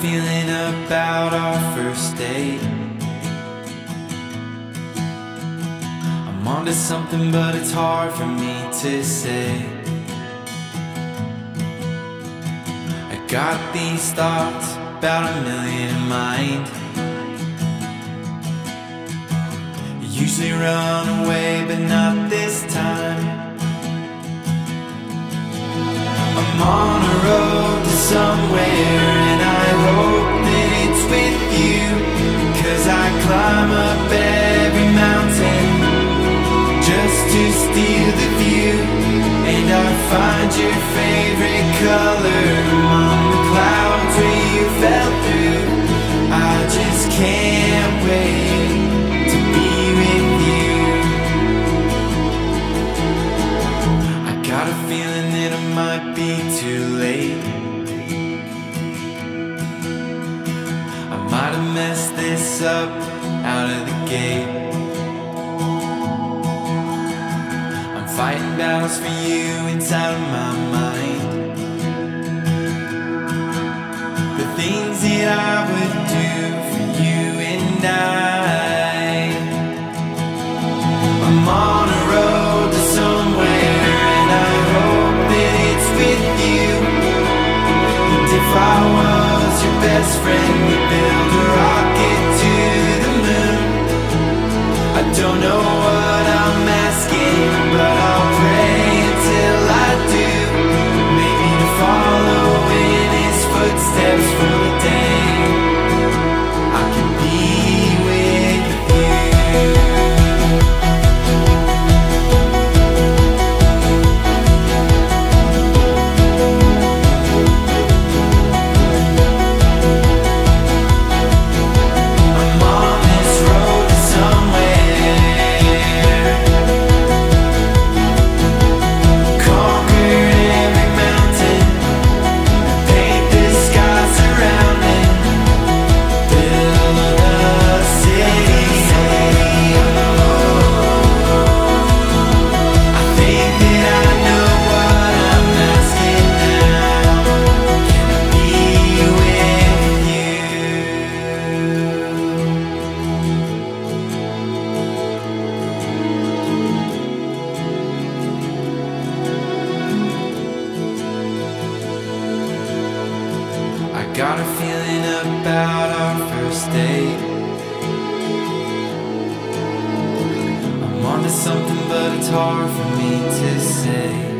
feeling about our first date. I'm onto something, but it's hard for me to say. I got these thoughts, about a million in mind. Usually run away, but not this time. I'm on a road to somewhere, and I hope that it's with you, 'cause I climb up every mountain just to steal the view. And I find your favorite color among the clouds where you fell through. I just can't wait to be with you. I got a feeling that it might be too late. I might have messed this up out of the gate. I'm fighting battles for you inside of my mind. The things that I would do for you and I'm on a road to somewhere, and I hope that it's with you. And if I was your best friend, we'd build a rocket to the moon. I don't know what I'm asking, but I'll pray until I do. Maybe to follow in his footsteps for the day I can be with you. Got a feeling about our first date. I'm onto something, but it's hard for me to say.